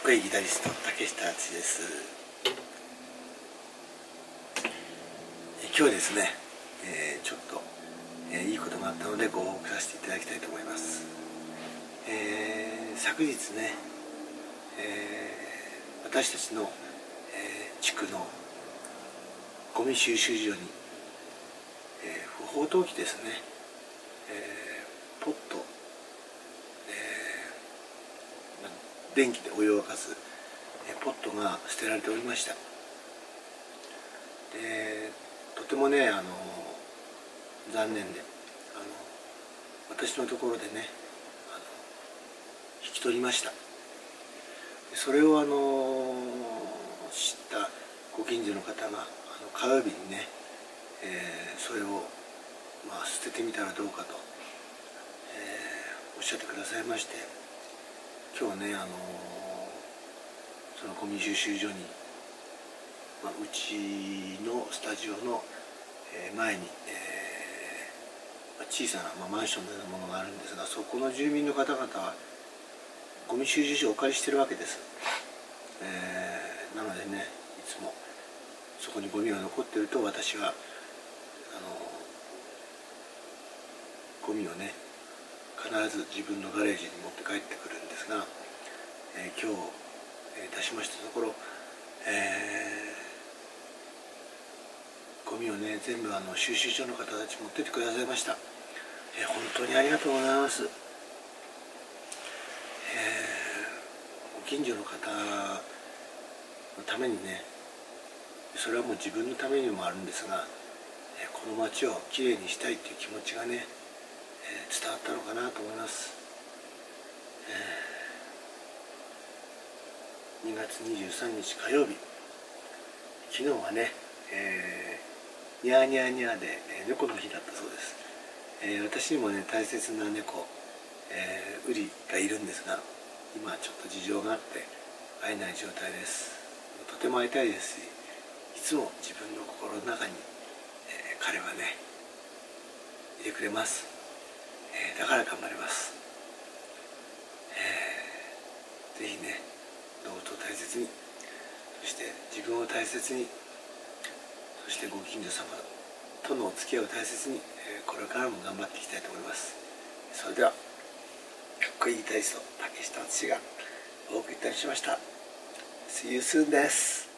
こいいギタリスト竹下敦です。今日ですね、ちょっと、いいことがあったのでご報告させていただきたいと思います。昨日ね、私たちの、地区のゴミ収集所に、不法投棄ですね、ポット、電気でお湯を沸かすポットが捨てられておりました。でとてもね残念で私のところでね引き取りました。それを知ったご近所の方が火曜日にね、それを捨ててみたらどうかと、おっしゃってくださいまして、今日ねそのゴミ収集所に、うちのスタジオの前に、小さなマンションのようなものがあるんですが、そこの住民の方々はゴミ収集所をお借りしてるわけです。なのでね、いつもそこにゴミが残ってると私はゴミをね必ず自分のガレージに持って帰ってくるんですが、今日、出しましたところ、ゴミをね全部収集所の方たち持ってってくださいました。本当にありがとうございます。ご近所の方のためにね、それはもう自分のためにもあるんですが、この町をきれいにしたいという気持ちがね、伝わったのかなと思います。2月23日火曜日、昨日はね、ニャーニャーニャーで猫の日だったそうです。私にもね大切な猫、ウリがいるんですが、今ちょっと事情があって会えない状態です。とても会いたいですし、いつも自分の心の中に、彼はねいてくれます。だから頑張ります。ぜひね動物を大切に、そして自分を大切に、そしてご近所様とのお付き合いを大切に、これからも頑張っていきたいと思います。それでは、かっこいいギタリスト竹下敦がお送りいたしました。See you soon です。